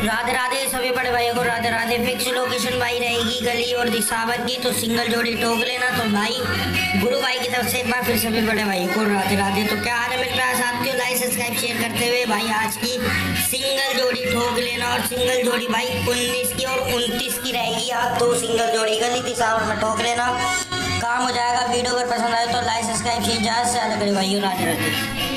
राधे राधे सभी बड़े भाइयों को राधे राधे। फिक्स लोकेशन भाई रहेगी गली और दिशावत की, तो सिंगल जोड़ी ठोक लेना। तो भाई गुरु भाई की तरफ से एक बार फिर सभी बड़े भाइयों को राधे राधे। तो क्या हाल है मेरे प्यारे साथियों, लाइक सब्सक्राइब शेयर करते हुए भाई आज की सिंगल जोड़ी ठोक लेना। और सिंगल जोड़ी भाई 19 की और 29 की रहेगी। आप दो सिंगल जोड़ी गली दिशावत में ठोक लेना, काम हो जाएगा। वीडियो अगर पसंद आए तो लाइक सब्सक्राइब शेयर ज़्यादा से ज़्यादा करें भाइयों। राधे राधे।